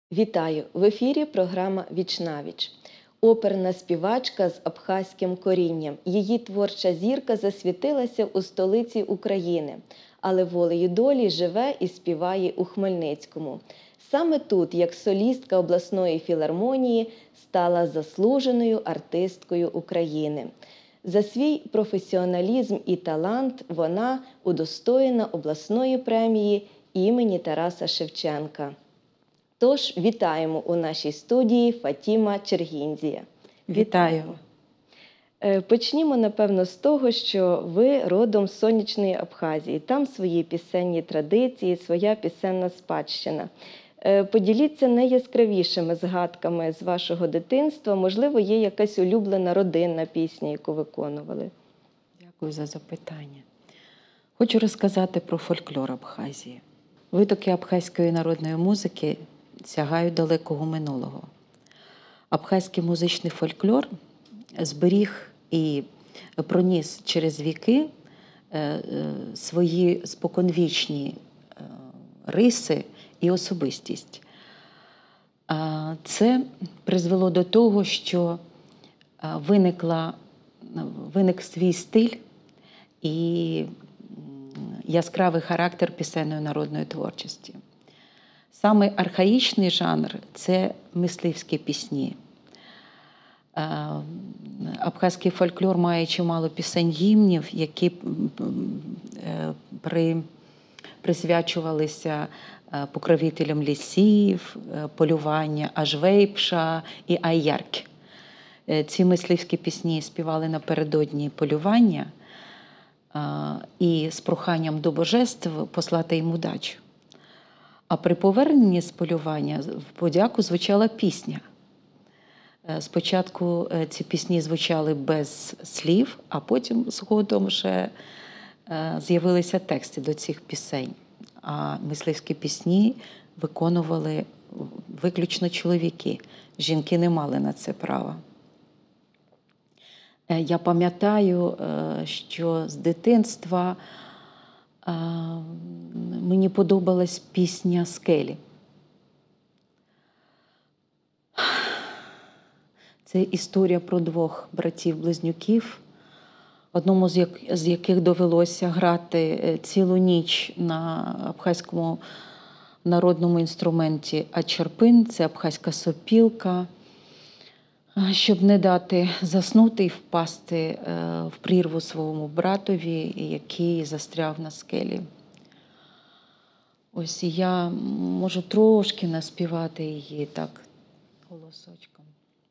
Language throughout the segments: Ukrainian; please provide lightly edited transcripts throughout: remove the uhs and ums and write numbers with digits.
Вітаю! В ефірі програма «Віч-на-віч». Оперна співачка з абхазьким корінням. Її творча зірка засвітилася у столиці України, але волею долі живе і співає у Хмельницькому. Саме тут, як солістка обласної філармонії, стала заслуженою артисткою України. За свій професіоналізм і талант вона удостоєна обласної премії імені Тараса Шевченка. Тож, вітаємо у нашій студії Фатіма Чергінзія. Вітаю! Почнімо, напевно, з того, що ви родом з сонячної Абхазії. Там свої пісенні традиції, своя пісенна спадщина. Поділіться найяскравішими згадками з вашого дитинства. Можливо, є якась улюблена родинна пісня, яку виконували? Дякую за запитання. Хочу розказати про фольклор Абхазії. Витоки абхазької народної музики сягають далекого минулого. Абхазький музичний фольклор зберіг і проніс через віки свої споконвічні риси і особистість. Це призвело до того, що виник свій стиль і яскравий характер пісенної народної творчості. Саме архаїчний жанр – це мисливські пісні. Абхазький фольклор має чимало пісень-гімнів, які присвячувалися покровителям лісів, полювання Ажвейпша і Айярки. Ці мисливські пісні співали напередодні полювання і з проханням до божеств послати їм удачу. А при поверненні з полювання в подяку звучала пісня. Спочатку ці пісні звучали без слів, а потім згодом вже з'явилися тексти до цих пісень. А мисливські пісні виконували виключно чоловіки. Жінки не мали на це права. Я пам'ятаю, що з дитинства мені подобалась пісня «Скелі». Це історія про двох братів-близнюків, одному з яких довелося грати цілу ніч на абхазькому народному інструменті ачерпин, це абхазька сопілка, щоб не дати заснути і впасти в прірву своєму братові, який застряв на скелі. Ось і я можу трошки наспівати її так голосочком.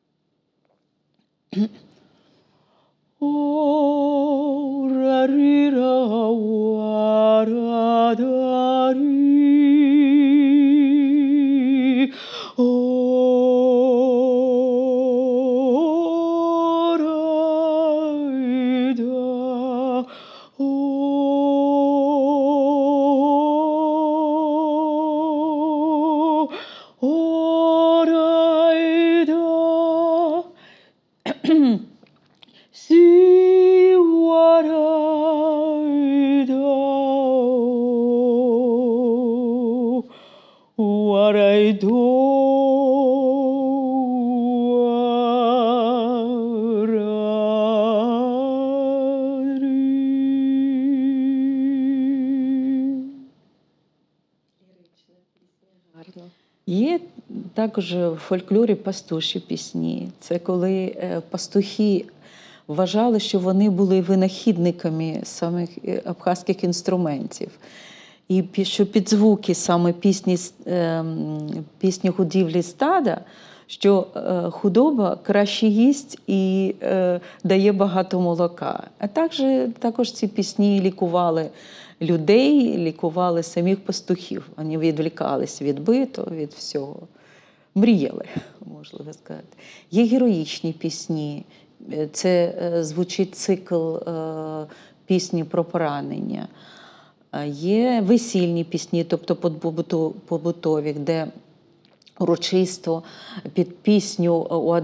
Є також в фольклорі пастуші пісні. Це коли пастухи вважали, що вони були винахідниками самих абхазьких інструментів. І що під звуки саме пісні годівлі стада, що худоба краще їсть і дає багато молока. А також ці пісні лікували людей, лікували самих пастухів. Вони відвлікалися від биту, від всього. Мріяли, можливо сказати. Є героїчні пісні. Це звучить цикл пісні про поранення. Є весільні пісні, тобто побутові, де урочисто під пісню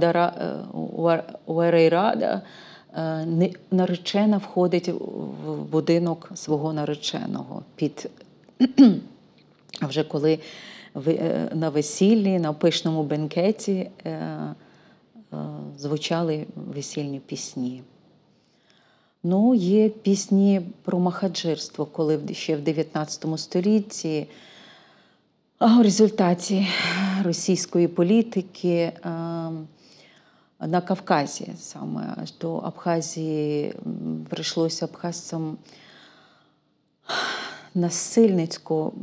Уарейрада наречена входить в будинок свого нареченого. А вже коли на весіллі, на пишному бенкеті звучали весільні пісні. Ну, є пісні про махаджирство, коли ще в 19 столітті в результаті російської політики на Кавказі, саме до Абхазії, прийшлося абхазцям насильницько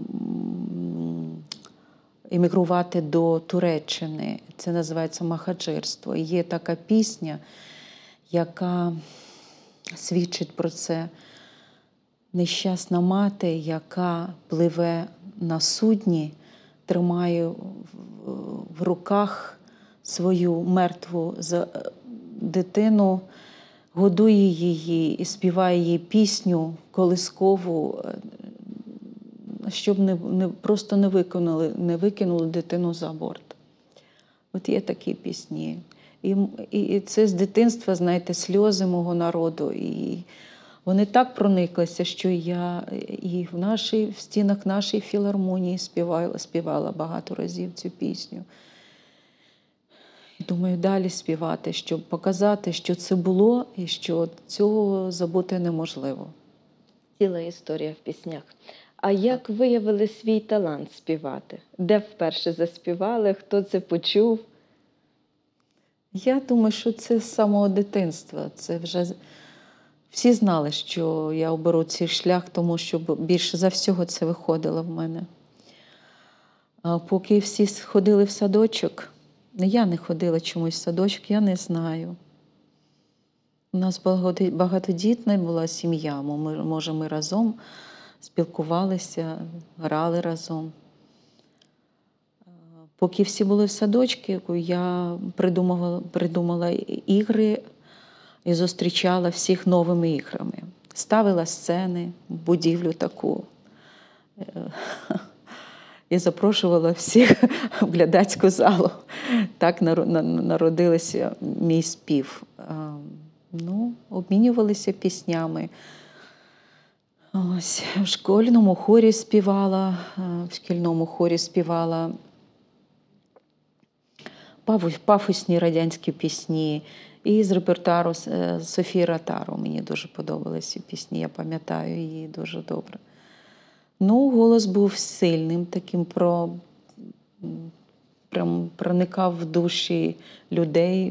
емігрувати до Туреччини. Це називається махаджирство. І є така пісня, яка свідчить про це. Нещасна мати, яка пливе на судні, тримає в руках свою мертву дитину, годує її і співає їй пісню колискову, щоб просто не викинули дитину за борт. От є такі пісні. І це з дитинства, знаєте, сльози мого народу. І вони так прониклися, що я і в стінах нашої філармонії співала багато разів цю пісню. І думаю, далі співати, щоб показати, що це було і що цього забути неможливо. Ціла історія в піснях. А як виявили свій талант співати? Де вперше заспівали? Хто це почув? Я думаю, що це з самого дитинства. Це вже всі знали, що я оберу цей шлях, тому що більше за всього це виходило в мене. А поки всі ходили в садочок, я не ходила чомусь в садочок, я не знаю. У нас багатодітна була сім'я, ми разом спілкувалися, грали разом. Поки всі були в садочку, я придумала ігри і зустрічала всіх новими іграми. Ставила сцени, будівлю таку. І запрошувала всіх в глядацьку залу. Так народилася мій спів. Обмінювалися піснями. Ось, в шкільному хорі співала пафосні радянські пісні. І з репертуару Софії Ротару мені дуже подобалися пісні, я пам'ятаю її дуже добре. Голос був сильним, таким прям проникав в душі людей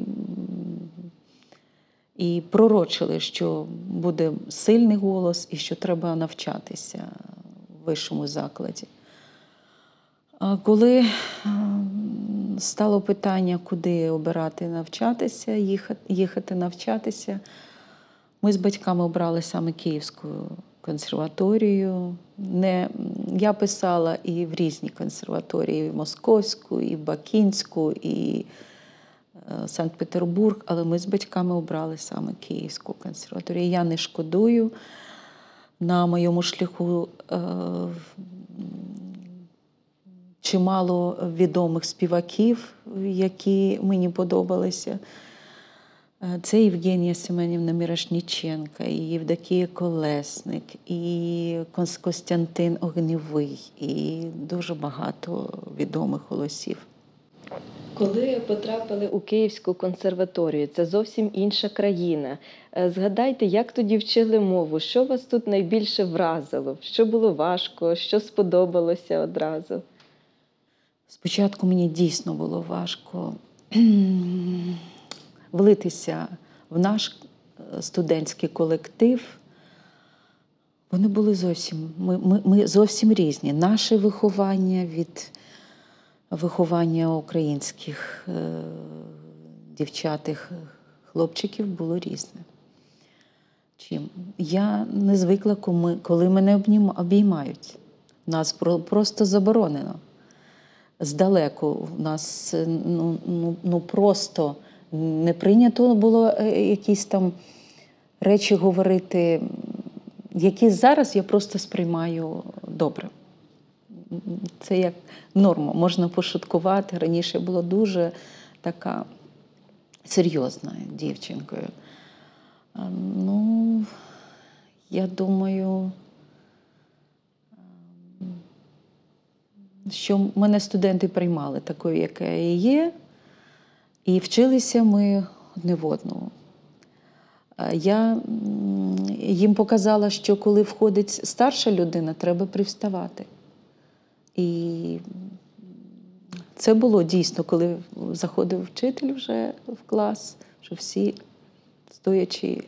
і пророчили, що буде сильний голос і що треба навчатися в вищому закладі. А коли стало питання, куди обирати навчатися, їхати навчатися, ми з батьками обрали саме Київську консерваторію. Я писала і в різні консерваторії, і в Московську, і в Бакінську, і Санкт-Петербург, але ми з батьками обрали саме Київську консерваторію. Я не шкодую. На моєму шляху чимало відомих співаків, які мені подобалися. Це Євгенія Семенівна Мірошніченка, і Євдокія Колесник, і Костянтин Огнєвий, і дуже багато відомих голосів. Коли потрапили у Київську консерваторію, це зовсім інша країна. Згадайте, як тоді вчили мову, що вас тут найбільше вразило, що було важко, що сподобалося одразу? Спочатку мені дійсно було важко влитися в наш студентський колектив. Вони були ми зовсім різні. Наше виховання від виховання українських дівчат, хлопчиків було різне. Я не звикла, коли мене обіймають. Нас просто заборонено. Здалеку нас просто не прийнято було якісь там речі говорити, які зараз я просто сприймаю добре. Це як норма, можна пошуткувати. Раніше я була дуже така серйозна дівчинкою. Я думаю, що мене студенти приймали такою, яка я є, і вчилися ми одне в одному. Я їм показала, що коли входить старша людина, треба привставати. І це було дійсно, коли заходив вчитель вже в клас, що всі стоячи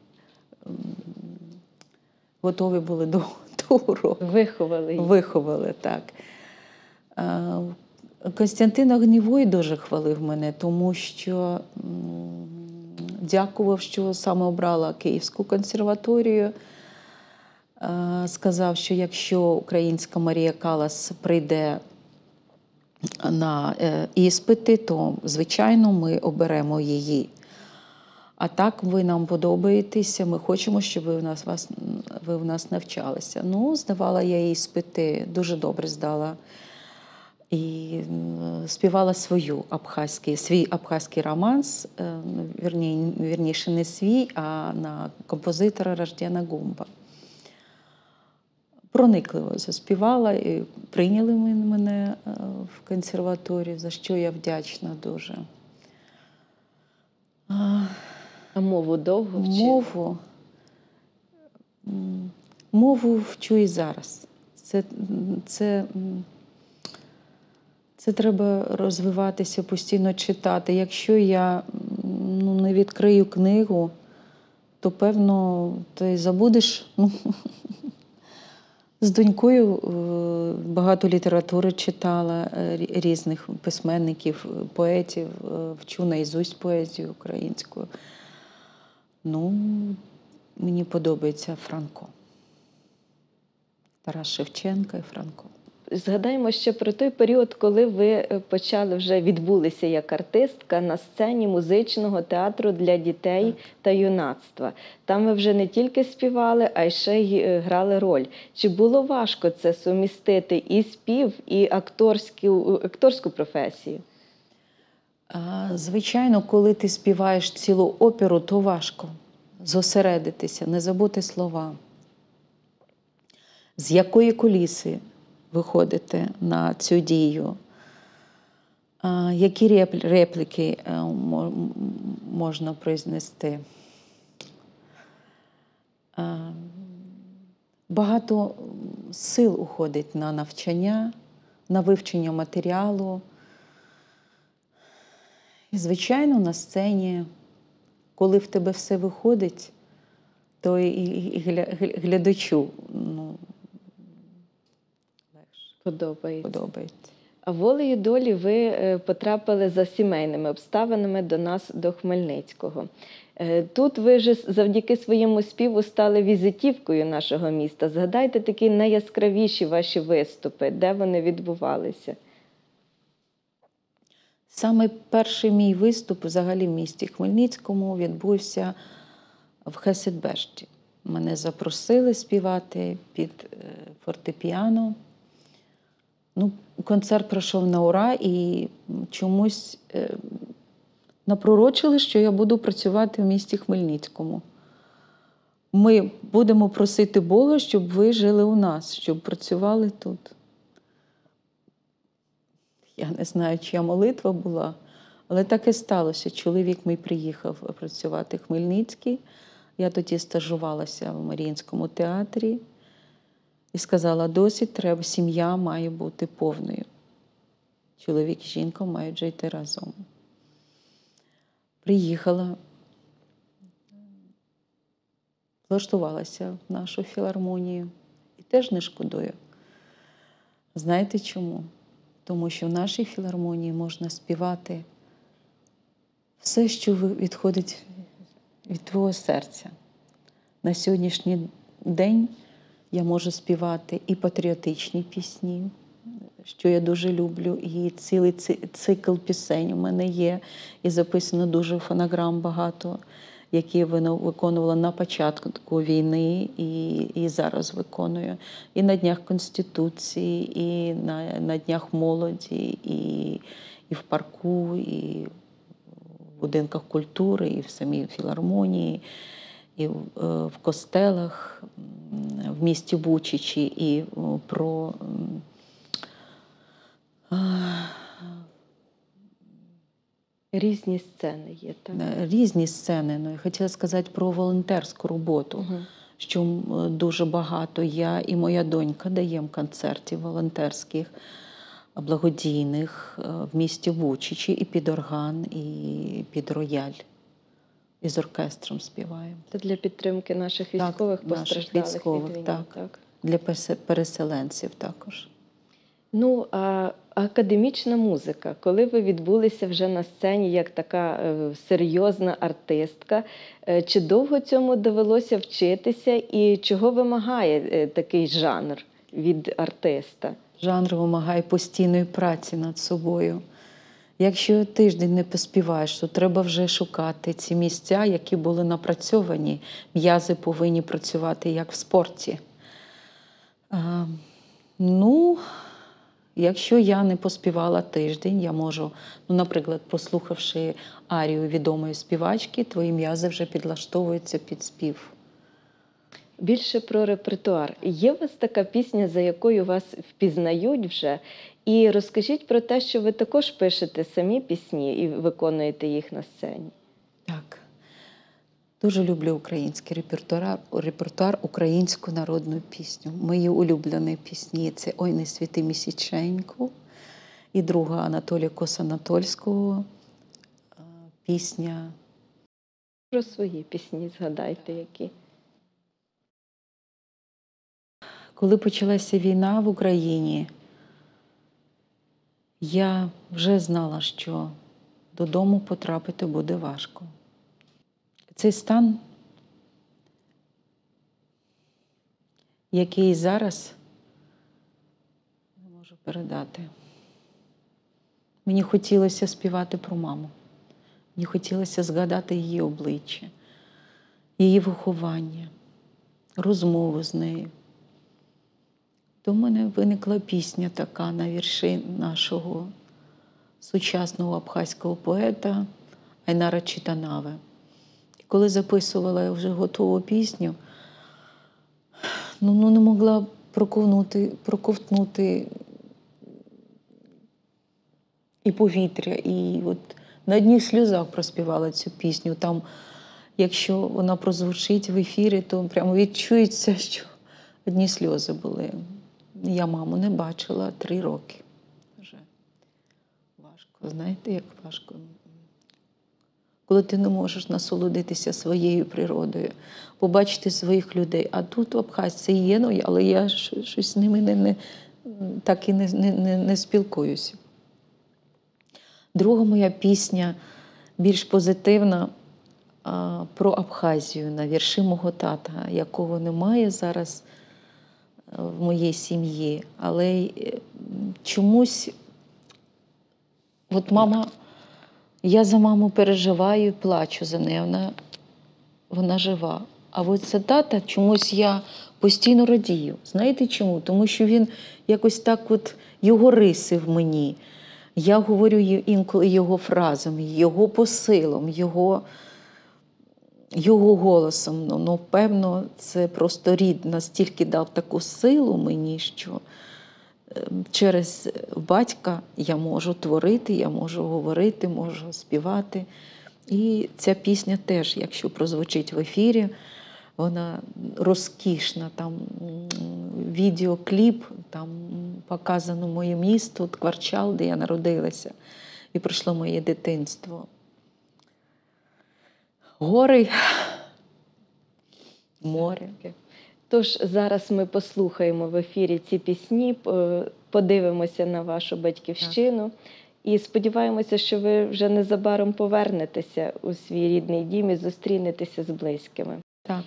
готові були до уроку. Виховали їх. Виховали, так. Костянтин Огнєвой дуже хвалив мене, тому що дякував, що саме обрала Київську консерваторію. Сказав, що якщо українська Марія Каллас прийде на іспити, то, звичайно, ми оберемо її. А так, ви нам подобаєтеся, ми хочемо, щоб ви в нас навчалися. Ну, здавала я іспити, дуже добре здала. І співала свій абхазький романс, вірніше не свій, а на композитора Раждена Гумба. Проникливо заспівала, і прийняли мене в консерваторію, за що я вдячна дуже. А мову довго вчили? Мову вчу і зараз. Це треба розвиватися, постійно читати. Якщо я не відкрию книгу, то, певно, ти забудеш. З донькою багато літератури читала, різних письменників, поетів, вчу наізусть поезію українську. Мені подобається Франко. Тарас Шевченко і Франко. Згадаємо ще про той період, коли ви почали, вже відбулися як артистка на сцені музичного театру для дітей та юнацтва. Там ви вже не тільки співали, а й ще й грали роль. Чи було важко це сумістити і спів, і акторську професію? Звичайно, коли ти співаєш цілу оперу, то важко зосередитися, не забути слова. З якої куліси виходите на цю дію, які репліки можна произнести. Багато сил уходить на навчання, на вивчення матеріалу. І, звичайно, на сцені, коли в тебе все виходить, то і глядачу подобається. А волею долі ви потрапили за сімейними обставинами до нас, до Хмельницького. Тут ви ж завдяки своєму співу стали візитівкою нашого міста. Згадайте такі найяскравіші ваші виступи, де вони відбувалися? Саме перший мій виступ взагалі в місті Хмельницькому відбувся в Хесед-Бешті. Мене запросили співати під фортепіано. Концерт пройшов на ура, і чомусь напророчили, що я буду працювати в місті Хмельницькому. Ми будемо просити Бога, щоб ви жили у нас, щоб працювали тут. Я не знаю, чия молитва була, але так і сталося. Чоловік мій приїхав працювати в Хмельницький. Я тоді стажувалася в Маріїнському театрі. І сказала, досить треба, сім'я має бути повною. Чоловік і жінка мають жити разом. Приїхала, влаштувалася в нашу філармонію і теж не шкодую. Знаєте чому? Тому що в нашій філармонії можна співати все, що відходить від твого серця. На сьогоднішній день я можу співати і патріотичні пісні, що я дуже люблю, і цілий цикл пісень у мене є, і записано дуже фонограм багато, які я виконувала на початку війни і зараз виконую. І на Днях Конституції, і на Днях молоді, і в парку, і в будинках культури, і в самій філармонії, і в костелах, в місті Бучичі, і про Різні сцени є, так? Різні сцени. Ну, я хотіла сказати про волонтерську роботу, що дуже багато я і моя донька даємо концертів волонтерських, благодійних в місті Бучичі і під орган, і під рояль. І з оркестром співаємо. Це для підтримки наших військових, постраждалих від війни, так. Для переселенців також. Ну, а академічна музика, коли ви відбулися вже на сцені як така серйозна артистка, чи довго цьому довелося вчитися і чого вимагає такий жанр від артиста? Жанр вимагає постійної праці над собою. Якщо тиждень не поспіваєш, то треба вже шукати ці місця, які були напрацьовані. М'язи повинні працювати як в спорті. Якщо я не поспівала тиждень, я можу, наприклад, послухавши арію відомої співачки, твої м'язи вже підлаштовуються під спів. Більше про репертуар. Є у вас така пісня, за якою вас впізнають вже? І розкажіть про те, що ви також пишете самі пісні і виконуєте їх на сцені. Так. Дуже люблю український репертуар, українську народну пісню. Мої улюблені пісні – це «Ой, не світи місяченьку» і друга Анатолія Кос-Анатольського пісня. Про свої пісні згадайте, які. Коли почалася війна в Україні, я вже знала, що додому потрапити буде важко. Цей стан, який зараз не можу передати. Мені хотілося співати про маму. Мені хотілося згадати її обличчя, її виховання, розмову з нею. То в мене виникла пісня така на вірші нашого сучасного абхазького поета Айнара Читанаве. Коли записувала я вже готову пісню, не могла проковтнути і повітря, і от на одних сльозах проспівала цю пісню. Там, якщо вона прозвучить в ефірі, то прямо відчується, що одні сльози були. Я маму не бачила 3 роки. Вже важко. Знаєте, як важко? Коли ти не можеш насолодитися своєю природою, побачити своїх людей. А тут в Абхазці є, але я щось з ними так і не спілкуюся. Друга моя пісня, більш позитивна, про Абхазію, на вірші мого тата, якого немає зараз в моїй сім'ї. Але чомусь, от мама, я за маму переживаю і плачу за неї, вона жива. А от за тата чомусь я постійно радію. Знаєте чому? Тому що він якось так от, його риси в мені. Я говорю інколи його фразами, його посилом, його голосом. Певно, це просто рід настільки дав таку силу мені, що через батька я можу творити, я можу говорити, можу співати. І ця пісня теж, якщо прозвучить в ефірі, вона розкішна. Там відеокліп, там показано моє місто, Кварчал, де я народилася. І пройшло моє дитинство. Гори, море. Тож зараз ми послухаємо в ефірі ці пісні, подивимося на вашу батьківщину і сподіваємося, що ви вже незабаром повернетеся у свій рідний дім і зустрінетеся з близькими. Так.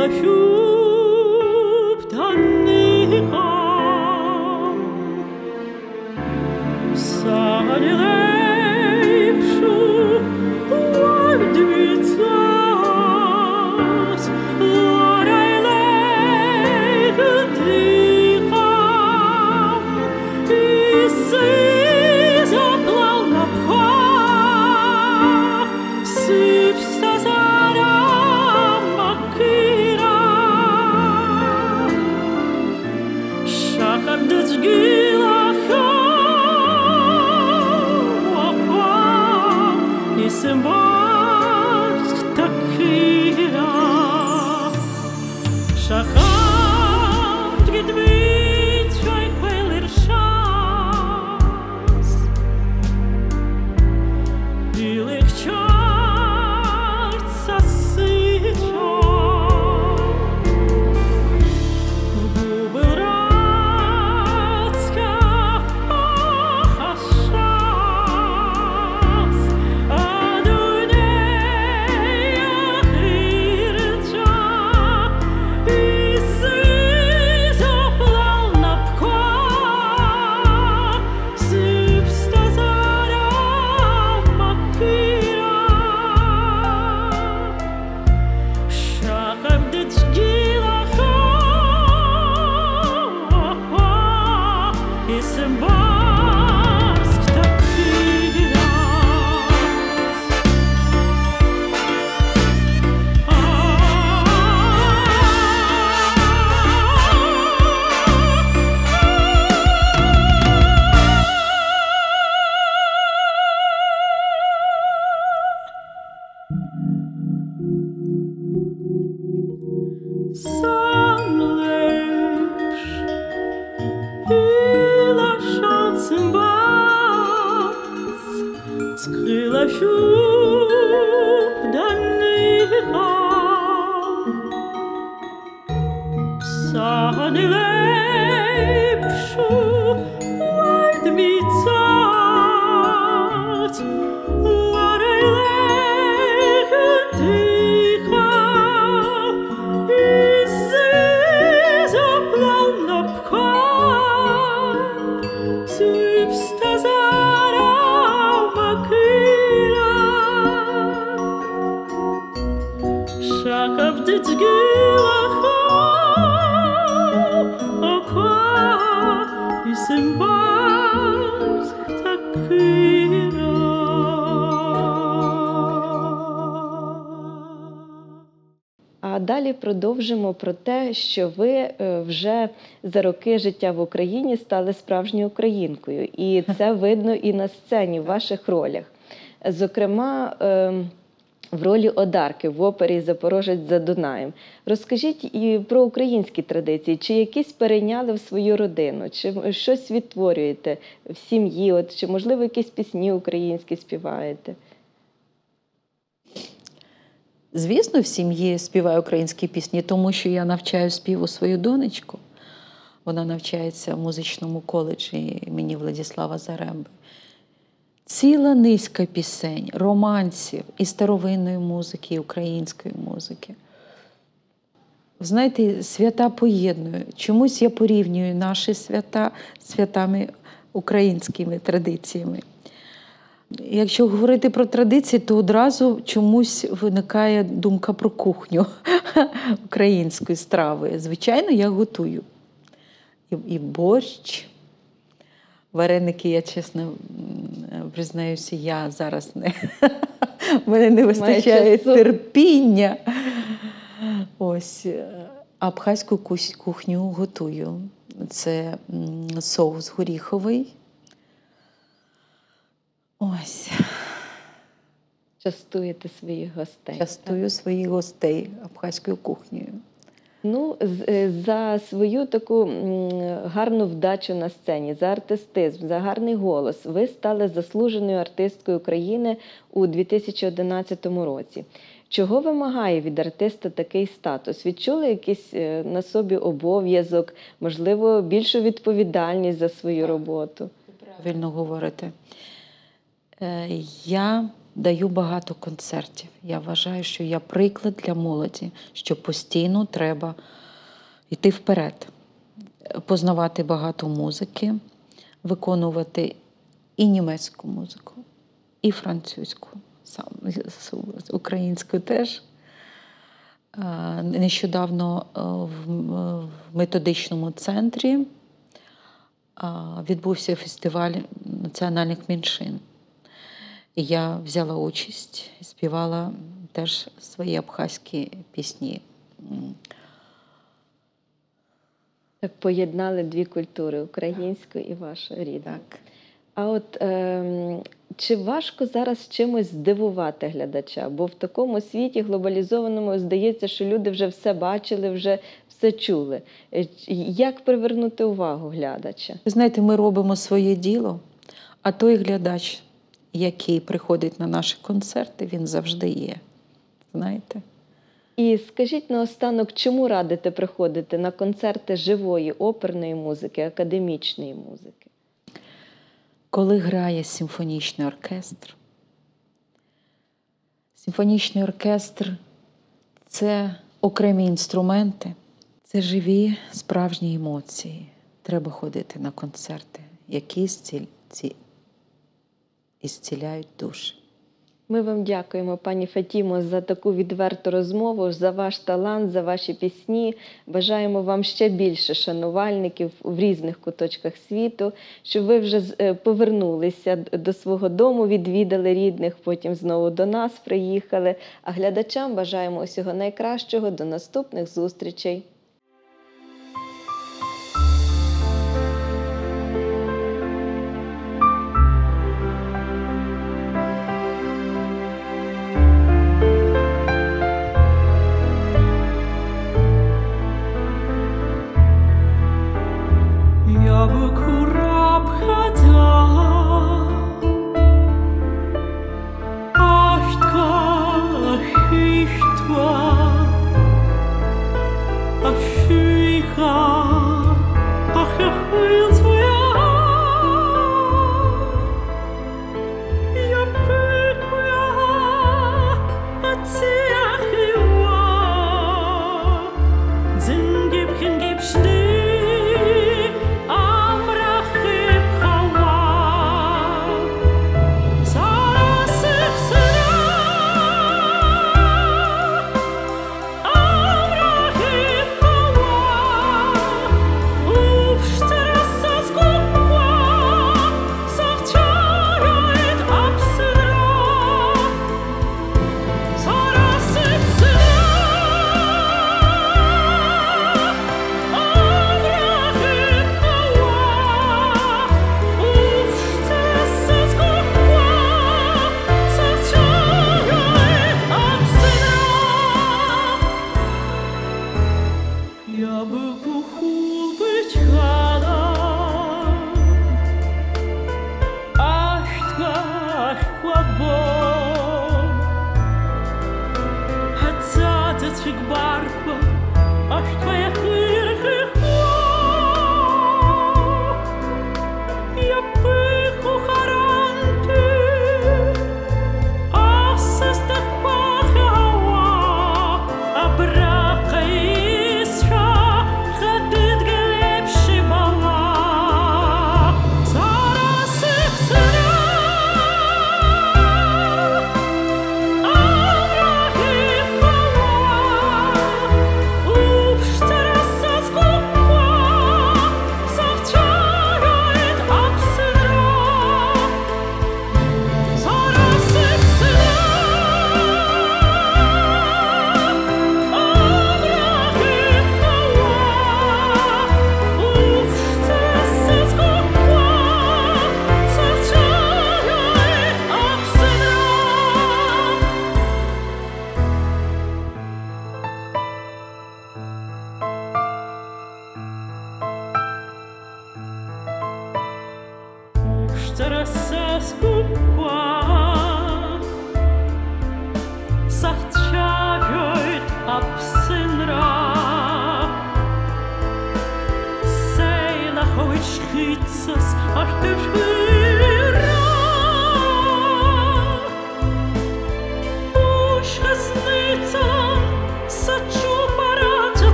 А далі продовжимо про те, що ви вже за роки життя в Україні стали справжньою українкою. І це видно і на сцені, в ваших ролях. Зокрема, в ролі Одарки в опері «Запорожець за Дунаєм». Розкажіть і про українські традиції, чи якісь перейняли в свою родину, чи щось відтворюєте в сім'ї, чи, можливо, якісь пісні українські співаєте? Звісно, в сім'ї співаю українські пісні, тому що я навчаю співу свою донечку. Вона навчається в музичному коледжі імені Владислава Заремби. Ціла низка пісень, романсів і старовинної музики, і української музики. Знаєте, свята поєдную. Чомусь я порівнюю наші свята з святами українськими традиціями. Якщо говорити про традиції, то одразу чомусь виникає думка про кухню української страви. Звичайно, я готую. І борщ, вареники, я чесно признаюся, я зараз не... в мене не вистачає терпіння. Ось. Абхазьку кухню готую. Це соус горіховий. Ось. Частуєте своїх гостей. Частую своїх гостей абхазькою кухнею. Ну, за свою таку гарну вдачу на сцені, за артистизм, за гарний голос ви стали заслуженою артисткою України у 2011 році. Чого вимагає від артиста такий статус? Відчули якийсь на собі обов'язок, можливо, більшу відповідальність за свою роботу? Правильно говорите. Я даю багато концертів. Я вважаю, що я приклад для молоді, що постійно треба йти вперед, познавати багато музики, виконувати і німецьку музику, і французьку, українську теж. Нещодавно в методичному центрі відбувся фестиваль національних меншин. І я взяла участь і співала теж свої абхазькі пісні. Так поєднали дві культури – українську і вашу рідну. Так. А от чи важко зараз чимось здивувати глядача? Бо в такому світі глобалізованому здається, що люди вже все бачили, вже все чули. Як привернути увагу глядача? Ви знаєте, ми робимо своє діло, а той глядач, який приходить на наші концерти, він завжди є. Знаєте? І скажіть наостанок, чому радите приходити на концерти живої оперної музики, академічної музики? Коли грає симфонічний оркестр, симфонічний оркестр – це окремі інструменти, це живі справжні емоції. Треба ходити на концерти, які ісціляють душі. Ми вам дякуємо, пані Фатімо, за таку відверту розмову, за ваш талант, за ваші пісні. Бажаємо вам ще більше шанувальників в різних куточках світу, щоб ви вже повернулися до свого дому, відвідали рідних, потім знову до нас приїхали. А глядачам бажаємо усього найкращого, до наступних зустрічей.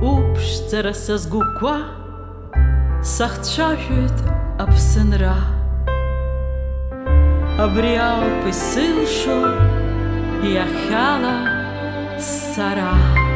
Upș țără să zgucoa, Сахчахют абсенра, Абріау писилшо, Яхала сара.